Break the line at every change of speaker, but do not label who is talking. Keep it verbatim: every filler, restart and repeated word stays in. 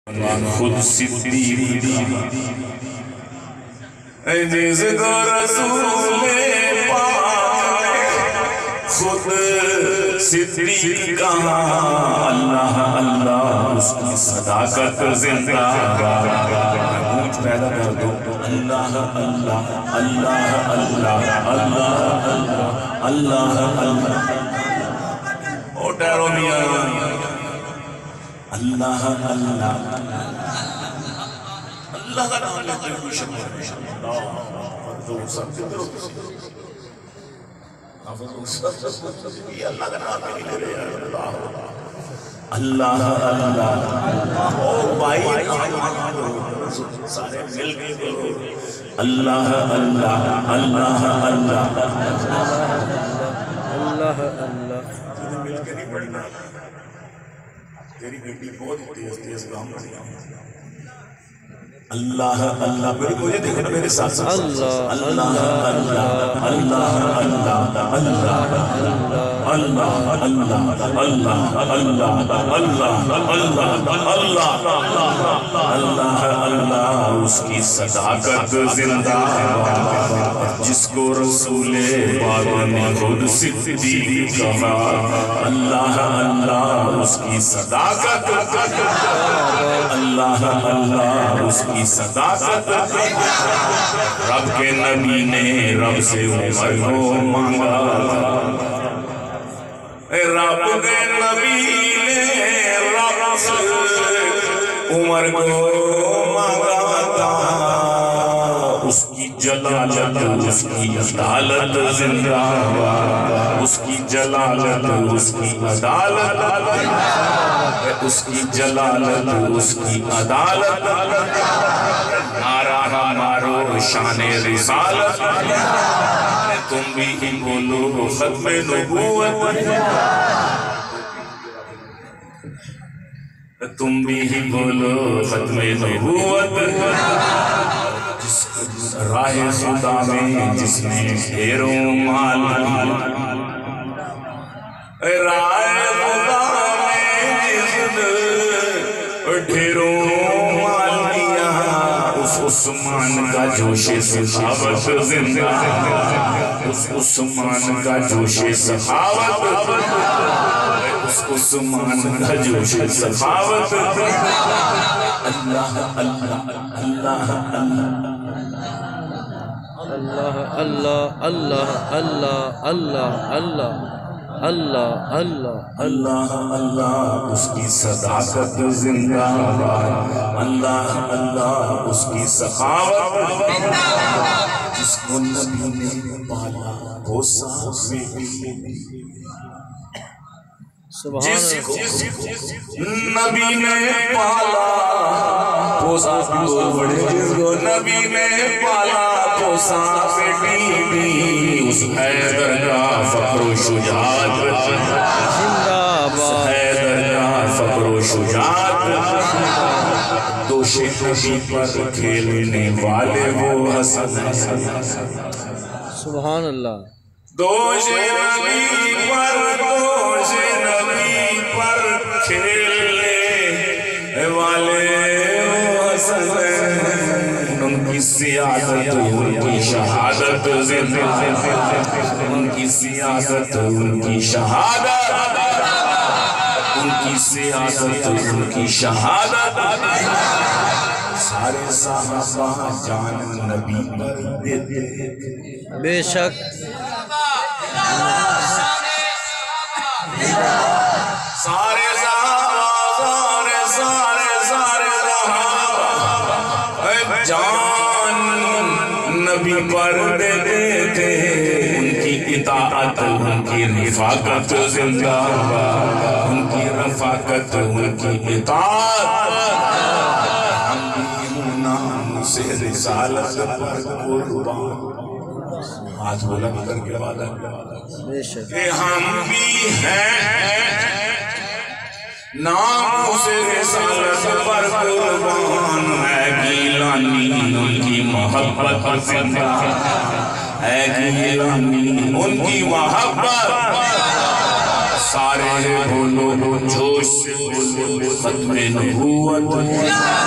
خود صدیق جس کو رسول پاک خود صدیق کہا اللہ اللہ اس کی صداقت زندہ گونج پیدا کر دو اللہ اللہ اللہ اللہ اللہ اللہ اللہ او ٹیرو میاں اللہ اللہ اللہ کا نام لیتے ہیں کوئی شکر اللہ کا نام لیتے ہیں اللہ اللہ او بھائی سارے مل گئے اللہ اللہ اللہ اللہ اللہ اللہ مل کے نہیں پڑھنا تیری بیٹی بہت تیز تیز کام کر رہی ہے اللہ اللہ میرے کو یہ دیکھنا میرے ساتھ ساتھ اللہ اللہ اللہ اللہ اللہ اللہ اللہ اللہ اللہ اللہ اللہ اس کی صداقت زندہ ہے جس کو رسول پاک نے خود صدیق کہا اللہ اللہ اس کی صداقت اللہ اللہ اس کی صداقت رب کے نبی نے رب سے عمر کو مانگا رب کے نبی نے رب سے عمر کو مانگا تھا اس کی جلالت اس کی عدالت زندہ اس کی جلالت اس کی عدالت اس کی جلالت اس کی عدالت نعرہ ہمارو شان رسالت تم بھی ہی بولو ختم نبوت تم بھی ہی بولو ختم نبوت راہ خدا میں جس نے ڈھیروں مال راہ خدا ڈھیروں مال دیا اس عثمان کا جوش سخاوت زندہ اس عثمان کا جوش سخاوت اس عثمان کا جوش سخاوت اللہ اللہ اللہ اللہ اللہ اللہ اللہ اللہ اللہ اللہ اللہ اللہ اللہ اس کی صداقت زندہ اللہ اللہ اس کی سخاوت جس کو نبی نے پالا وہ سامنے جس کو نبی نے پالا پوسا جس کو نبی نے پالا پوسا بیٹی بھی اس حیدر کا فخر و شجاعت اس حیدر کا فخر و شجاعت دوش نبی پر کھیلنے والے وہ حسن
سبحان اللہ
دوش نبی پر دوش نبی پر کھیلنے والے وہ حسن ان کی سیادت ان کی شہادت زندہ ان کی سیادت ان کی شہادت ان کی سیادت ان کی شہادت سارے صحابہ جان نبی پر دیتے
بے شک
سارے سارے سارے سارے صحابہ جان نبی پر دیتے تھے ان کی اطاعت ان کی رفاقت زندہ ان کی رفاقت ان کی اطاعت ہم بھی نام سے رسالت پر قربان آج بلند کر کے وعدہ کہ ہم بھی ہیں نام سے رسالت پر قربان ہے گیلانی ان کی محبت زندہ ہے گیلانی ان کی محبت سارے بولو جوش سے بولو ختم نبوت